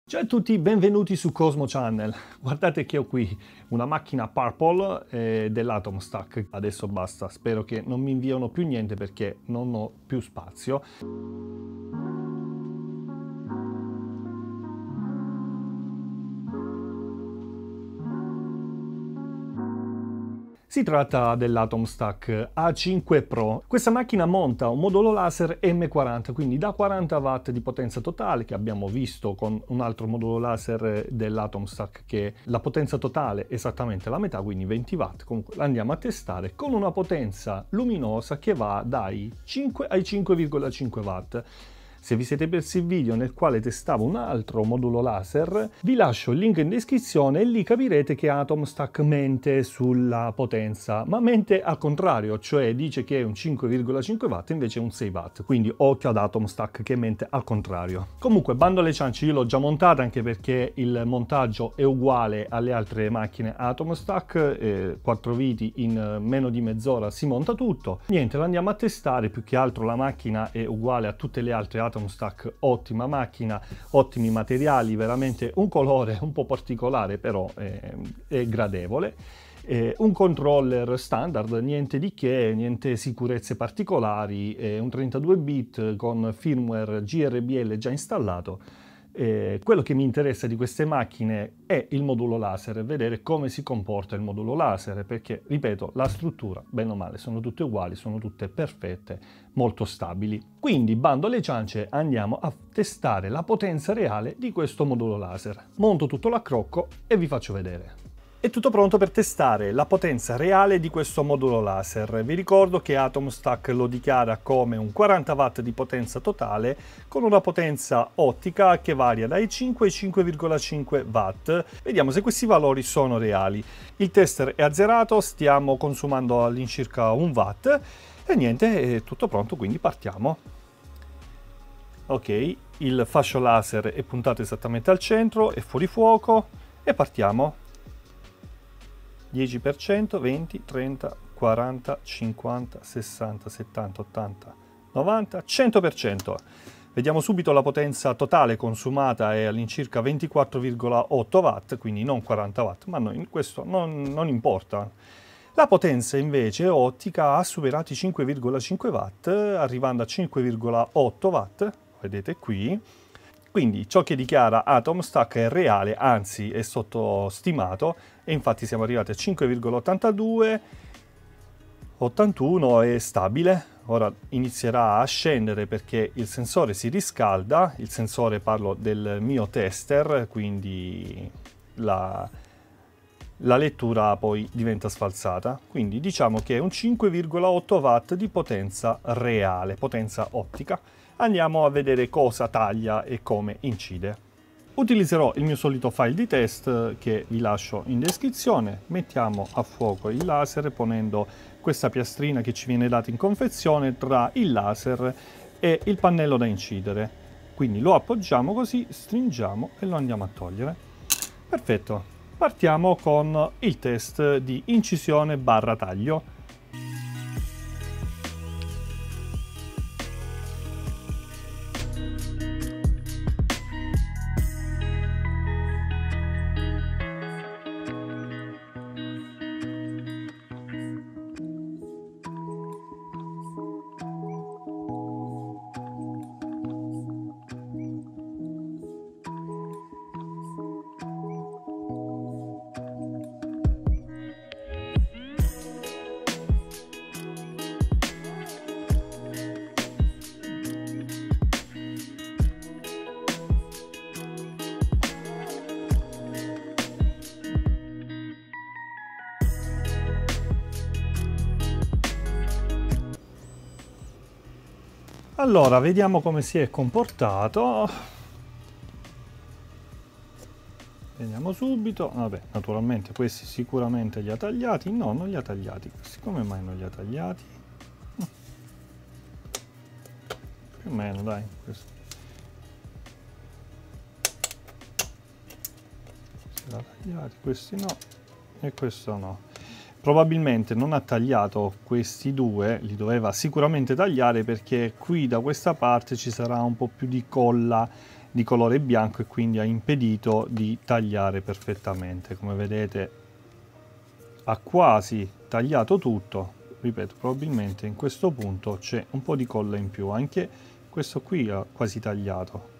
Ciao a tutti, benvenuti su Cosmo Channel. Guardate che ho qui una macchina Purple dell'Atom Stack. Adesso basta, spero che non mi inviano più niente perché non ho più spazio. Si tratta dell'Atom Stack A5 Pro. Questa macchina monta un modulo laser M40, quindi da 40 watt di potenza totale, che abbiamo visto con un altro modulo laser dell'Atom Stack che la potenza totale è esattamente la metà, quindi 20 watt. Comunque la andiamo a testare con una potenza luminosa che va dai 5 ai 5,5 watt. Se vi siete persi il video nel quale testavo un altro modulo laser, vi lascio il link in descrizione e lì capirete che Atom Stack mente sulla potenza, ma mente al contrario, cioè dice che è un 5,5 watt invece è un 6 watt, quindi occhio ad Atom Stack che mente al contrario. Comunque, bando alle ciance, io l'ho già montata anche perché il montaggio è uguale alle altre macchine Atom Stack, 4 viti in meno di mezz'ora si monta tutto. Niente, lo andiamo a testare, più che altro la macchina è uguale a tutte le altre Atom Stack, ottima macchina, ottimi materiali, veramente un colore un po' particolare però è gradevole. Un controller standard, niente di che, niente sicurezze particolari, un 32 bit con firmware GRBL già installato. Quello che mi interessa di queste macchine è il modulo laser, vedere come si comporta il modulo laser, perché, ripeto, la struttura, bene o male, sono tutte uguali, sono tutte perfette, molto stabili. Quindi, bando alle ciance, andiamo a testare la potenza reale di questo modulo laser. Monto tutto l'accrocco e vi faccio vedere. È tutto pronto per testare la potenza reale di questo modulo laser. Vi ricordo che Atom Stack lo dichiara come un 40 watt di potenza totale con una potenza ottica che varia dai 5 ai 5,5 watt. Vediamo se questi valori sono reali. Il tester è azzerato, stiamo consumando all'incirca 1 watt e niente, è tutto pronto, quindi partiamo. Ok, il fascio laser è puntato esattamente al centro, è fuori fuoco e partiamo. 10%, 20, 30, 40, 50, 60, 70, 80, 90, 100%. Vediamo subito la potenza totale consumata è all'incirca 24,8 watt, quindi non 40 watt, ma questo non importa. La potenza invece ottica ha superato i 5,5 watt, arrivando a 5,8 watt, vedete qui. Quindi ciò che dichiara Atom Stack è reale, anzi è sottostimato, e infatti siamo arrivati a 5,82, 81 è stabile. Ora inizierà a scendere perché il sensore si riscalda, il sensore, parlo del mio tester, quindi la lettura poi diventa sfalsata. Quindi diciamo che è un 5,8 watt di potenza reale, potenza ottica. Andiamo a vedere cosa taglia e come incide. Utilizzerò il mio solito file di test che vi lascio in descrizione. Mettiamo a fuoco il laser ponendo questa piastrina che ci viene data in confezione tra il laser e il pannello da incidere. Quindi lo appoggiamo così, stringiamo e lo andiamo a togliere. Perfetto. Partiamo con il test di incisione barra taglio. Allora, vediamo come si è comportato. Vediamo subito. Vabbè, naturalmente questi sicuramente li ha tagliati. No, non li ha tagliati. Questi come mai non li ha tagliati? Più o meno, dai. Questo. Si li ha tagliati, questi no. E questo no. Probabilmente non ha tagliato questi due, li doveva sicuramente tagliare perché qui da questa parte ci sarà un po' più di colla di colore bianco e quindi ha impedito di tagliare perfettamente. Come vedete ha quasi tagliato tutto. Ripeto, probabilmente in questo punto c'è un po' di colla in più, anche questo qui ha quasi tagliato.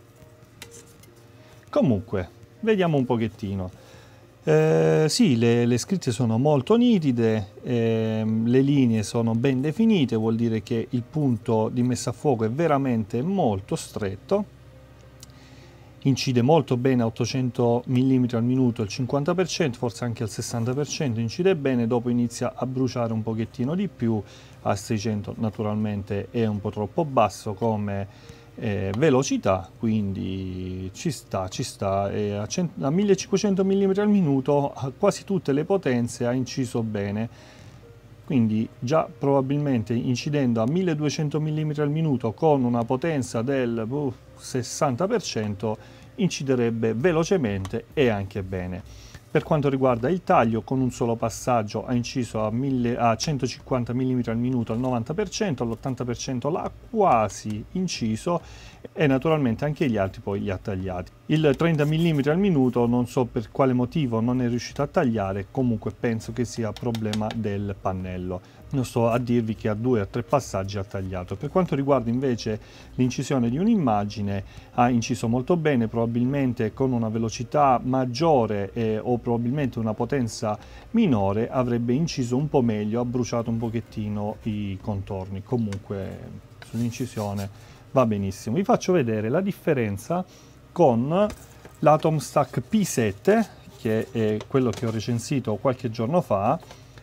Comunque, vediamo un pochettino. Sì, le scritte sono molto nitide, le linee sono ben definite, vuol dire che il punto di messa a fuoco è veramente molto stretto. Incide molto bene a 800 mm al minuto, il 50%, forse anche al 60% incide bene, dopo inizia a bruciare un pochettino di più, a 600 naturalmente è un po' troppo basso come velocità, quindi ci sta, e a 1500 mm al minuto a quasi tutte le potenze ha inciso bene. Quindi già probabilmente incidendo a 1200 mm al minuto con una potenza del 60% inciderebbe velocemente e anche bene. Per quanto riguarda il taglio, con un solo passaggio ha inciso a 150 mm al minuto al 90%, all'80% l'ha quasi inciso e naturalmente anche gli altri poi li ha tagliati. Il 30 mm al minuto non so per quale motivo non è riuscito a tagliare, comunque penso che sia problema del pannello. Non sto a dirvi che a 2 o 3 passaggi ha tagliato. Per quanto riguarda invece l'incisione di un'immagine, ha inciso molto bene, probabilmente con una velocità maggiore o probabilmente una potenza minore avrebbe inciso un po' meglio, ha bruciato un pochettino i contorni. Comunque sull'incisione va benissimo. Vi faccio vedere la differenza con l'Atom Stack P7, che è quello che ho recensito qualche giorno fa.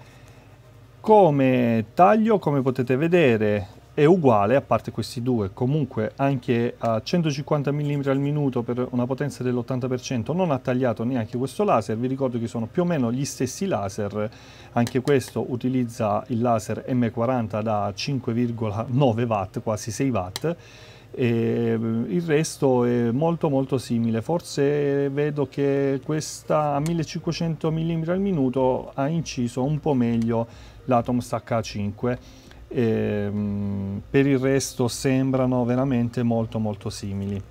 Come taglio, come potete vedere, è uguale, a parte questi due. Comunque anche a 150 mm al minuto per una potenza dell'80% non ha tagliato neanche questo laser. Vi ricordo che sono più o meno gli stessi laser, anche questo utilizza il laser M40 da 5,9 watt, quasi 6 watt, e il resto è molto simile. Forse vedo che questa a 1500 mm al minuto ha inciso un po' meglio l'Atom Stack A5. Per il resto sembrano veramente molto simili,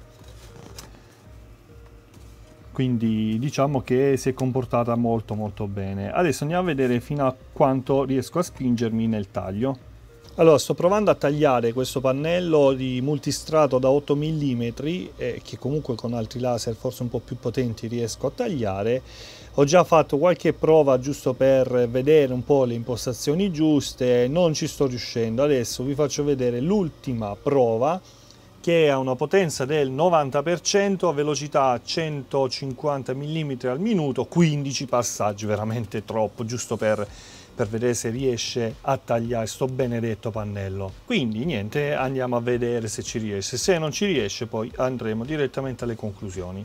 quindi diciamo che si è comportata molto bene. Adesso andiamo a vedere fino a quanto riesco a spingermi nel taglio. Allora, sto provando a tagliare questo pannello di multistrato da 8 mm, che comunque con altri laser forse un po' più potenti riesco a tagliare. Ho già fatto qualche prova giusto per vedere un po' le impostazioni giuste, non ci sto riuscendo. Adesso vi faccio vedere l'ultima prova, che ha una potenza del 90%, a velocità 150 mm al minuto, 15 passaggi, veramente troppo, giusto per vedere se riesce a tagliare sto benedetto pannello. Quindi niente, andiamo a vedere se ci riesce. Se non ci riesce poi andremo direttamente alle conclusioni.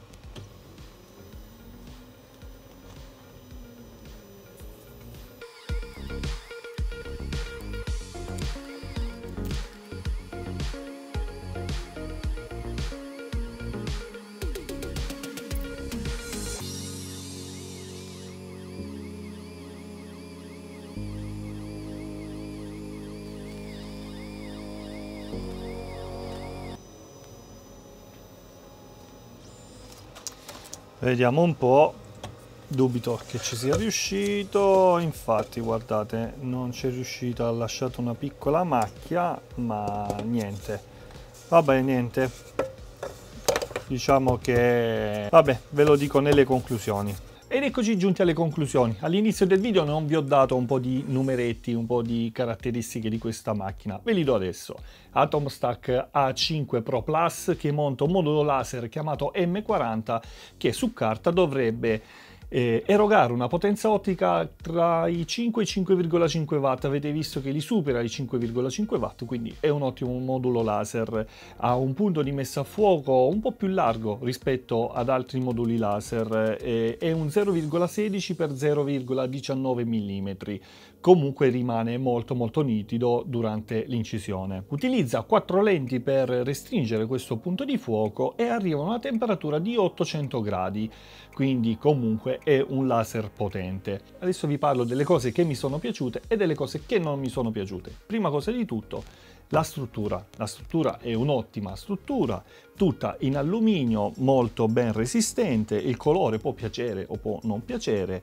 Vediamo un po', dubito che ci sia riuscito, infatti guardate non c'è riuscito, ha lasciato una piccola macchia, ma niente, vabbè niente, diciamo che vabbè, ve lo dico nelle conclusioni. Ed eccoci giunti alle conclusioni. All'inizio del video non vi ho dato un po' di numeretti, un po' di caratteristiche di questa macchina, ve li do adesso. Atom Stack A5 Pro Plus, che monta un modulo laser chiamato M40, che su carta dovrebbe erogare una potenza ottica tra i 5 e i 5,5 watt. Avete visto che li supera i 5,5 watt, quindi è un ottimo modulo laser. Ha un punto di messa a fuoco un po' più largo rispetto ad altri moduli laser, è un 0,16 x 0,19 mm. Comunque rimane molto nitido durante l'incisione. Utilizza 4 lenti per restringere questo punto di fuoco e arriva a una temperatura di 800 gradi, quindi comunque è un laser potente. Adesso vi parlo delle cose che mi sono piaciute e delle cose che non mi sono piaciute. Prima cosa di tutto, La struttura è un'ottima struttura, tutta in alluminio, molto ben resistente, il colore può piacere o può non piacere.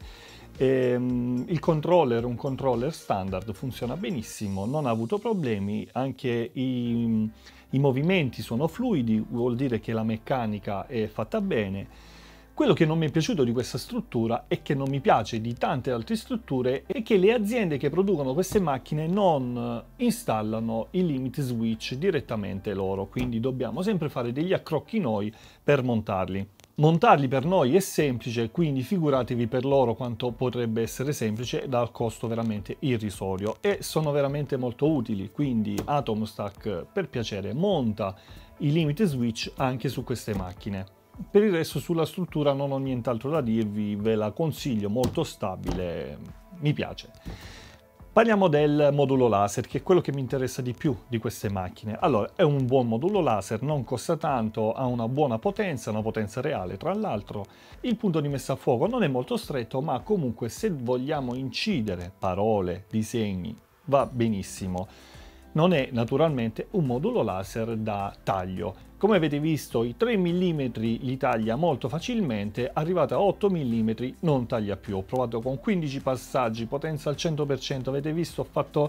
Il controller, un controller standard, funziona benissimo, non ha avuto problemi, anche i movimenti sono fluidi, vuol dire che la meccanica è fatta bene. Quello che non mi è piaciuto di questa struttura e che non mi piace di tante altre strutture è che le aziende che producono queste macchine non installano i limit switch direttamente loro, quindi dobbiamo sempre fare degli accrocchi noi per montarli. Montarli per noi è semplice, quindi figuratevi per loro quanto potrebbe essere semplice dal costo veramente irrisorio, e sono veramente molto utili, quindi Atomstack per piacere monta i limit switch anche su queste macchine. Per il resto sulla struttura non ho nient'altro da dirvi, ve la consiglio, molto stabile, mi piace. Parliamo del modulo laser, che è quello che mi interessa di più di queste macchine. Allora, è un buon modulo laser, non costa tanto, ha una buona potenza, una potenza reale tra l'altro. Il punto di messa a fuoco non è molto stretto, ma comunque se vogliamo incidere parole, disegni, va benissimo. Non è naturalmente un modulo laser da taglio. Come avete visto, i 3 mm li taglia molto facilmente, arrivate a 8 mm non taglia più. Ho provato con 15 passaggi, potenza al 100%, avete visto,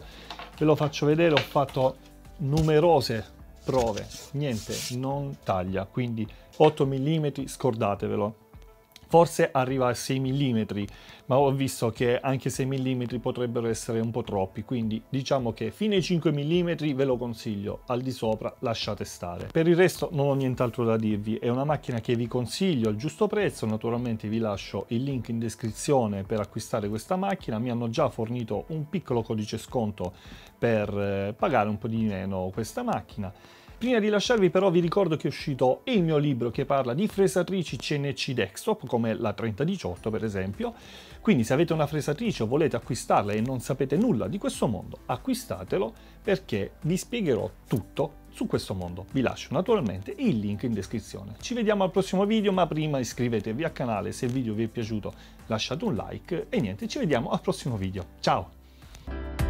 ve lo faccio vedere, ho fatto numerose prove, niente, non taglia, quindi 8 mm scordatevelo. Forse arriva a 6 mm, ma ho visto che anche 6 mm potrebbero essere un po' troppi, quindi diciamo che fino ai 5 mm ve lo consiglio, al di sopra lasciate stare. Per il resto non ho nient'altro da dirvi, è una macchina che vi consiglio al giusto prezzo, naturalmente vi lascio il link in descrizione per acquistare questa macchina, mi hanno già fornito un piccolo codice sconto per pagare un po' di meno questa macchina. Prima di lasciarvi però vi ricordo che è uscito il mio libro che parla di fresatrici CNC desktop, come la 3018 per esempio, quindi se avete una fresatrice o volete acquistarla e non sapete nulla di questo mondo, acquistatelo perché vi spiegherò tutto su questo mondo. Vi lascio naturalmente il link in descrizione. Ci vediamo al prossimo video, ma prima iscrivetevi al canale se il video vi è piaciuto, lasciate un like e niente, ci vediamo al prossimo video. Ciao!